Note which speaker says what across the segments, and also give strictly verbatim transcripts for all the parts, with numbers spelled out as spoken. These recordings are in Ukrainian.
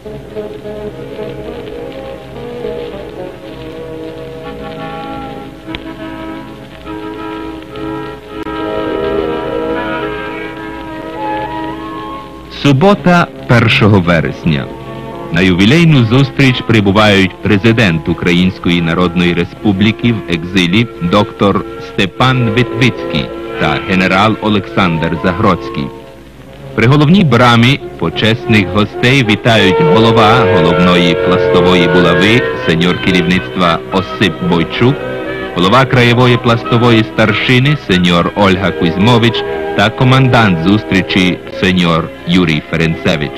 Speaker 1: Субота, першого вересня. На ювілейну зустріч прибувають президент Української Народної Республіки в екзилі доктор Степан Витвицький та генерал Олександр Загродський. При головній брамі почесних гостей вітають голова головної пластової булави, сеньор керівництва Осип Бойчук, голова краєвої пластової старшини, сеньор Ольга Кузьмович та командант зустрічі, сеньор Юрій Ференцевич.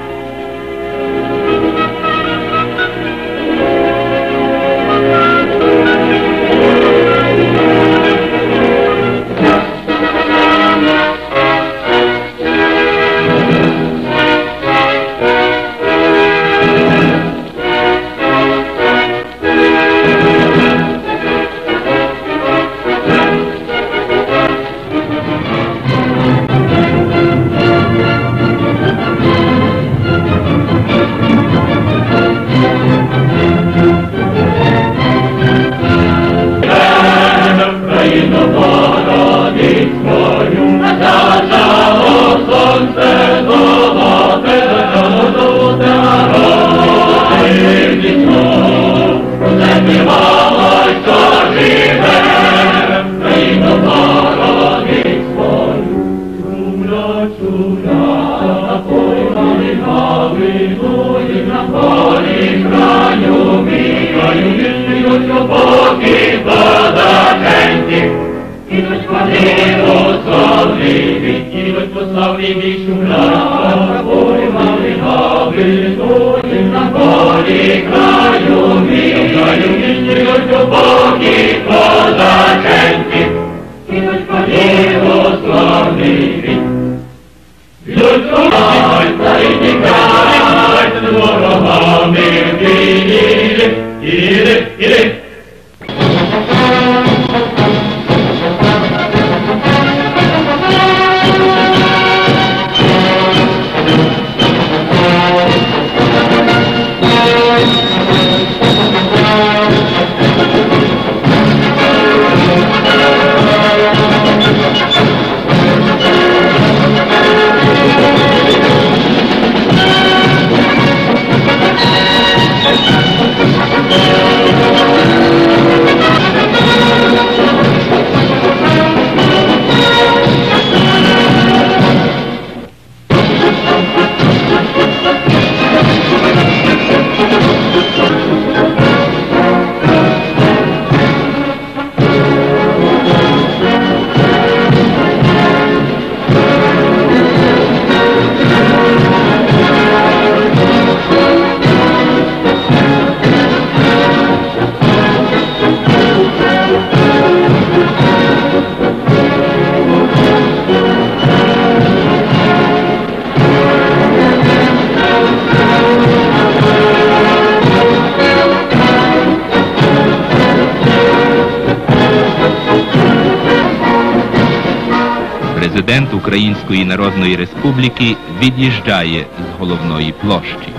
Speaker 1: Президент Української Народної Республіки від'їжджає з головної площі.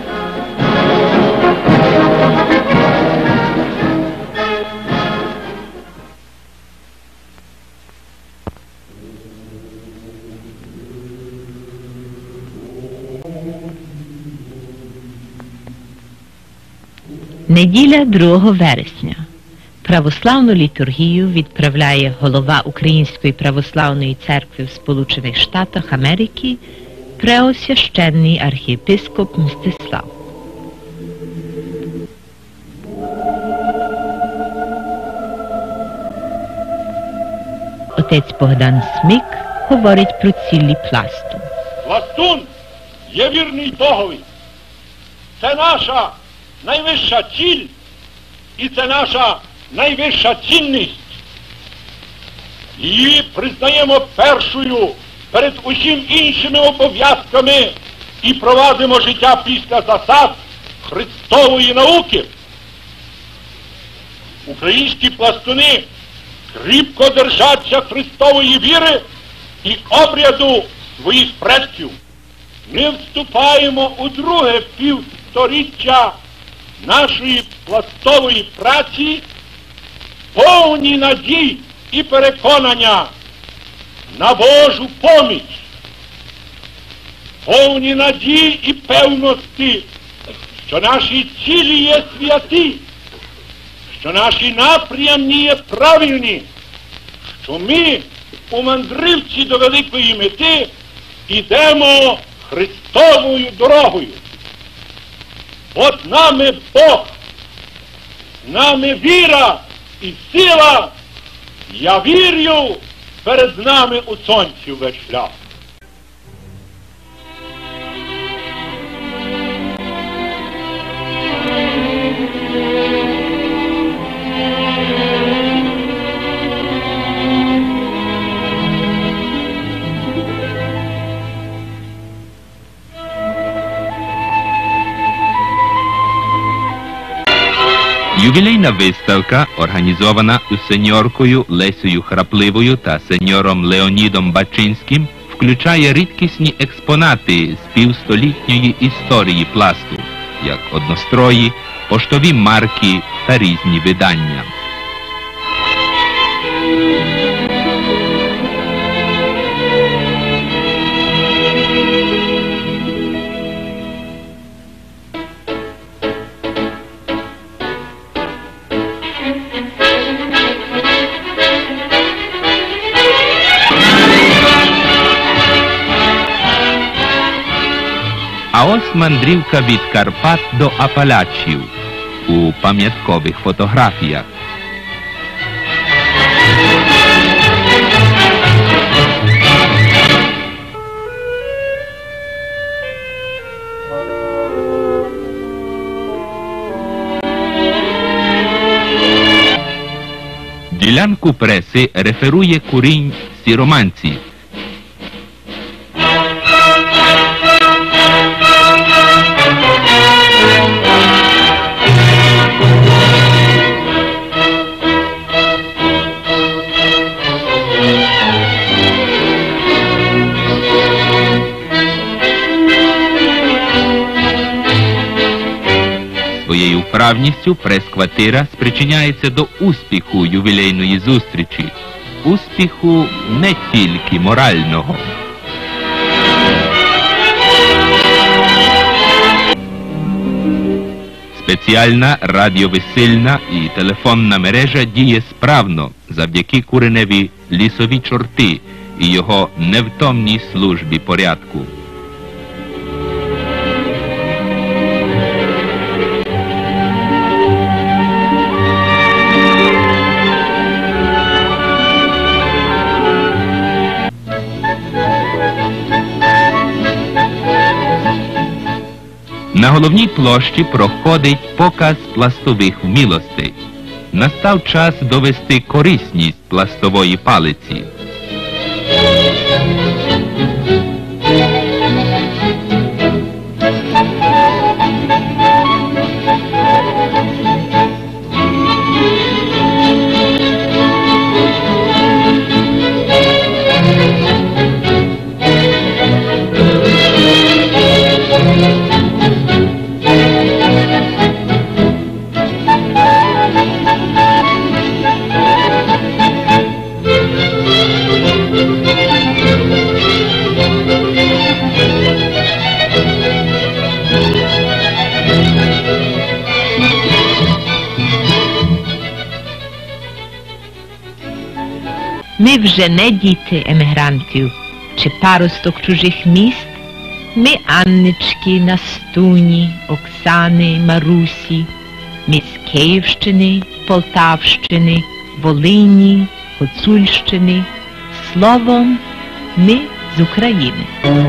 Speaker 2: Неділя другого вересня. Православну літургію відправляє голова Української православної церкви в Сполучених Штатах Америки преосвященний архієпископ Мстислав. Отець Богдан Смик говорить про цілі пласту.
Speaker 3: Пластун є вірний Богові. Це наша найвища ціль і це наша найвища цінність. Її признаємо першою перед усім іншими обов'язками і провадимо життя після засад Христової науки. Українські пластуни кріпко держаться Христової віри і обряду своїх предків. ми вступаємо у друге півсторіччя нашої пластової праці, повні надій і переконання на Божу поміч, повні надії і певності, що наші цілі є святі, що наші напрямні є правильні, що ми у мандрівці до великої мети ідемо Христовою дорогою. От нами Бог, нами віра і сила, я вірю, перед нами у сонці весь шлях.
Speaker 1: Ювілейна виставка, організована сеньоркою Лесею Храпливою та сеньором Леонідом Бачинським, включає рідкісні експонати з півстолітньої історії пласту, як однострої, поштові марки та різні видання. А ось мандрівка від Карпат до Апалачів у пам'яткових фотографіях. Ділянку преси реферує курінь Сіроманці. Своєю вправністю прес-квартира спричиняється до успіху ювілейної зустрічі. Успіху не тільки морального. Спеціальна радіовисильна і телефонна мережа діє справно завдяки Куреневі лісові чорти і його невтомній службі порядку. На головній площі проходить показ пластових вмілостей. Настав час довести корисність пластової палиці.
Speaker 2: Ми вже не діти емігрантів чи паросток чужих міст. Ми Аннички, Настуні, Оксани, Марусі. Ми з Київщини, Полтавщини, Волині, Гуцульщини. Словом, ми з України.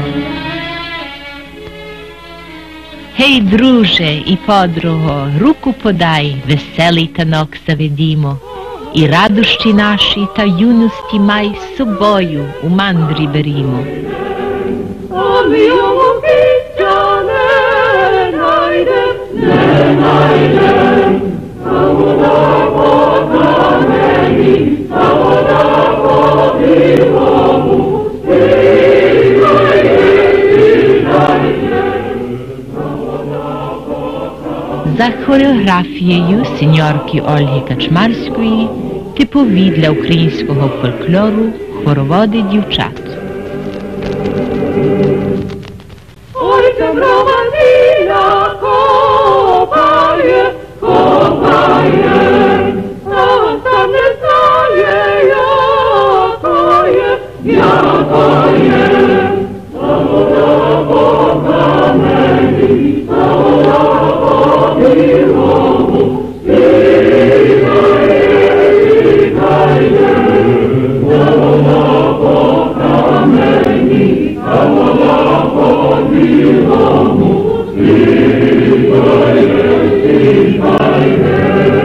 Speaker 2: Гей, друже і подруго, руку подай, веселий танок заведімо. І радощі наші та юності май з собою у мандрі берімо.
Speaker 4: А ми його кінця не найдем, не найдем, а вода по камені, а вода по білому, стигає, стигає.
Speaker 2: За хореографією сеньорки Ольги Качмарської типові для українського фольклору хороводи дівчат.
Speaker 4: Ой, доброва зілля копає, копає, а сам не знає, якоє, якоє. Самода Бога мені, самода Бога білому, сігає, сігає. Самода Бога мені, самода Бога білому, сігає, сігає.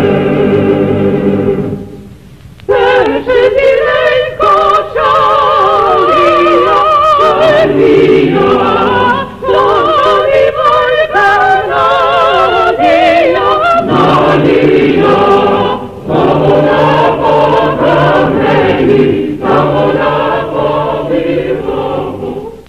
Speaker 4: Перше зіренько чалія, чалія, славівайка надія, надія. Самода Бога мені, самода Бога білому.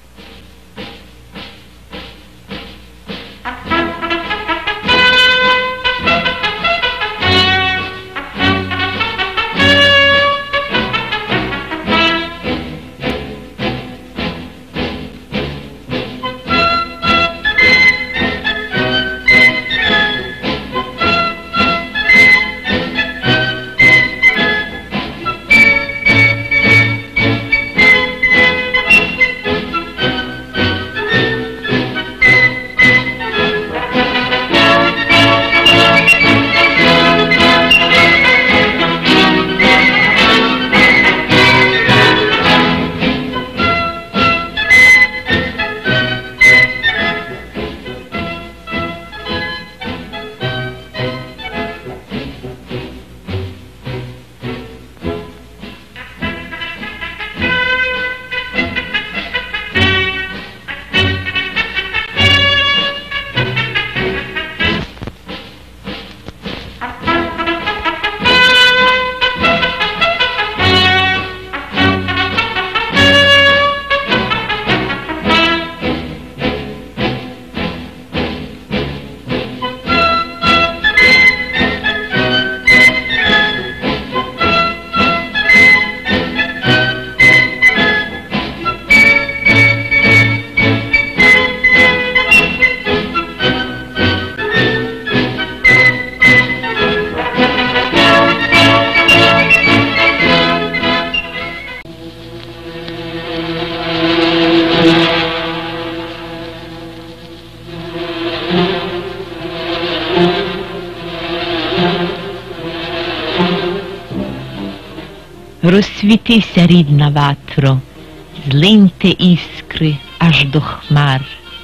Speaker 2: Розсвітися, рідна ватро, злиньте іскри аж до хмар,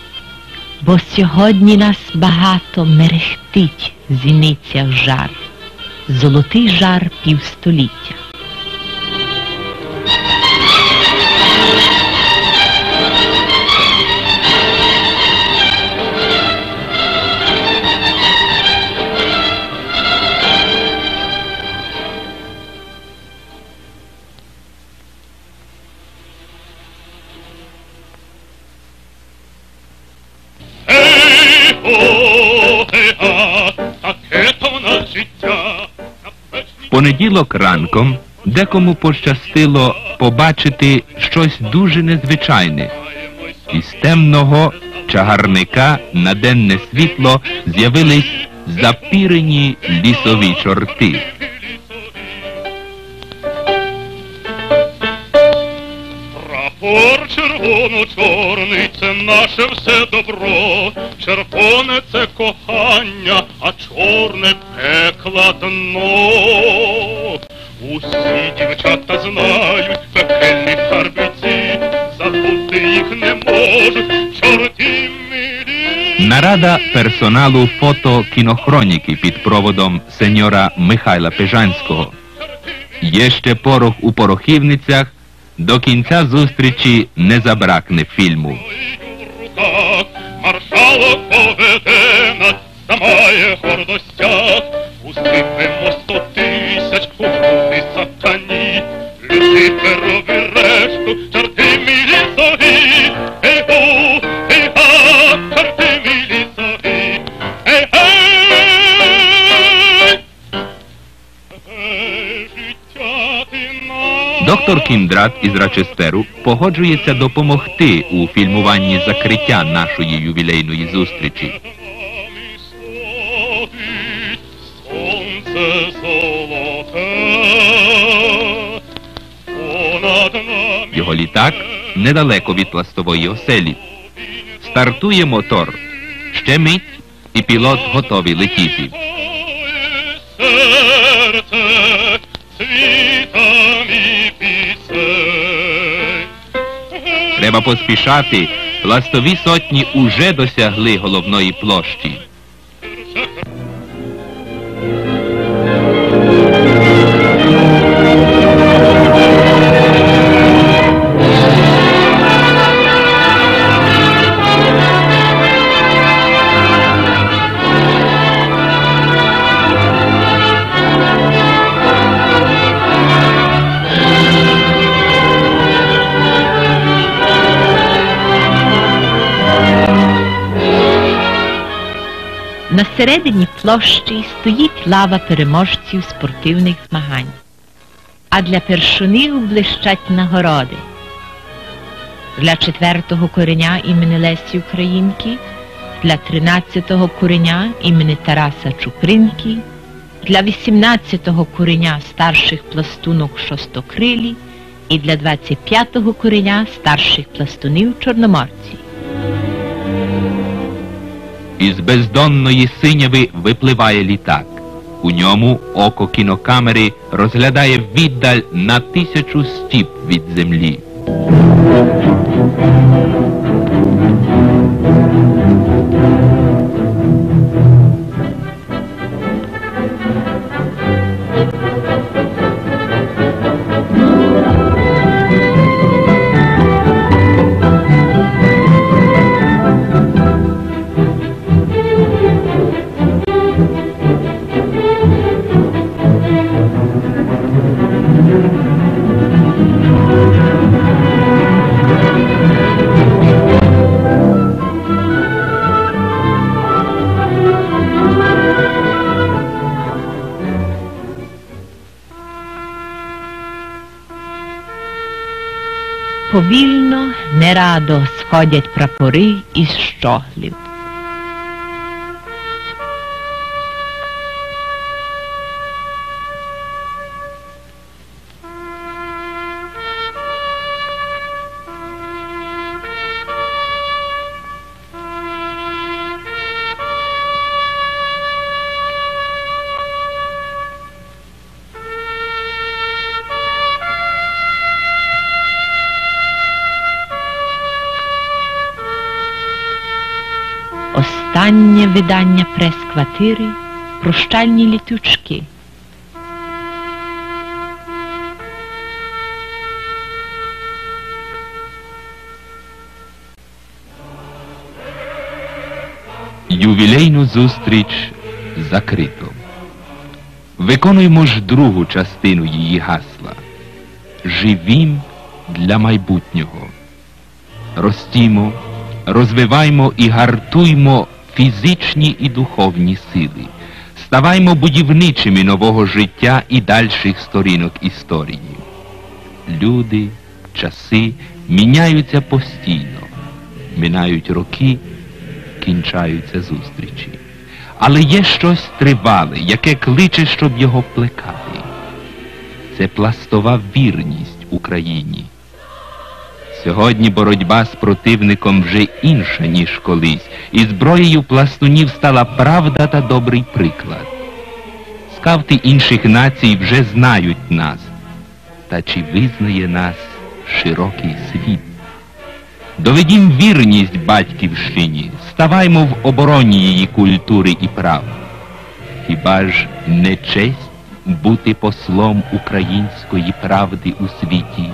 Speaker 2: бо сьогодні нас багато мерехтить в зіницях жар, золотий жар півстоліття.
Speaker 1: Понеділок ранком декому пощастило побачити щось дуже незвичайне. Із темного чагарника на денне світло з'явились запірені лісові чорти.
Speaker 3: Прапор червоно-чорний – це наше все добро, червоне – це кохання, а чорне – пекла дно. Усі дівчата знають пекельні харбиці, забути їх не можуть чорті милі.
Speaker 1: Нарада персоналу фото-кінохроніки під проводом сеньора Михайла Пежанського. Є ще порох у порохівницях, до кінця зустрічі не забракне фільму.
Speaker 3: Маршалок поведе нас, замає гордостях, усипемо сто тисяч у груди сатані, Люциферові решту, чорти мілі зорі, ей-гу, ей-га, чорти мілі зорі, ей-гей!
Speaker 1: Доктор Кіндрат із Рачестеру погоджується допомогти у фільмуванні закриття нашої ювілейної зустрічі. Його літак недалеко від пластової оселі. Стартує мотор. Ще мить, і пілот готовий летіти. Треба поспішати. Пластові сотні уже досягли головної площі.
Speaker 2: На середині площі стоїть лава переможців спортивних змагань, а для першунів блищать нагороди. Для четвертого кореня імені Лесі Українки, для тринадцятого кореня імені Тараса Чупринки, для вісімнадцятого кореня старших пластунок Шостокрилі і для двадцять п'ятого кореня старших пластунів Чорноморці.
Speaker 1: Із бездонної синяви випливає літак. У ньому око кінокамери розглядає віддаль на тисячу стіп від землі.
Speaker 2: Повільно, нерадо сходять прапори із щоглів. Останнє видання прес-квартири «Прощальні літучки».
Speaker 1: Ювілейну зустріч закрито. Виконуємо ж другу частину її гасла. Живім для майбутнього. Ростімо, розвиваймо і гартуймо фізичні і духовні сили. Ставаймо будівничими нового життя і дальших сторінок історії. Люди, часи міняються постійно. Минають роки, кінчаються зустрічі. Але є щось тривале, яке кличе, щоб його плекати. Це пластова вірність Україні. Сьогодні боротьба з противником вже інша, ніж колись, і зброєю пластунів стала правда та добрий приклад. Скаути інших націй вже знають нас, та чи визнає нас широкий світ? Доведім вірність батьківщині, ставаймо в обороні її культури і прав. Хіба ж не честь бути послом української правди у світі?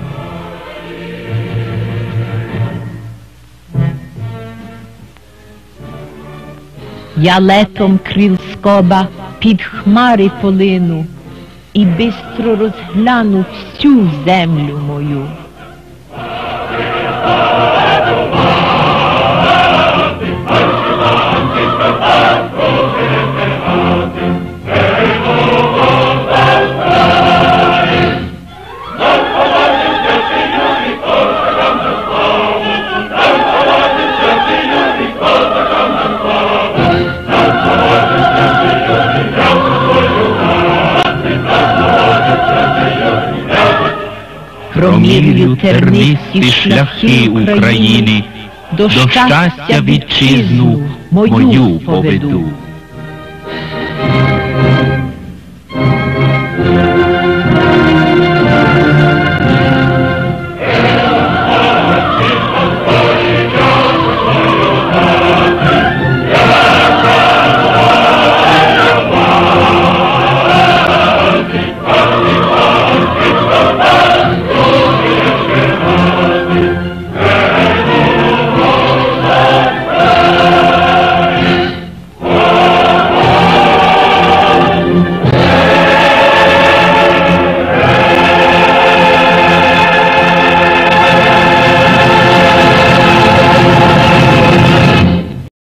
Speaker 2: Я летом крил скоба під хмари полину і бистро розгляну всю землю мою.
Speaker 4: Not
Speaker 2: промірю тернисті шляхи України, до щастя вітчизну мою поведу.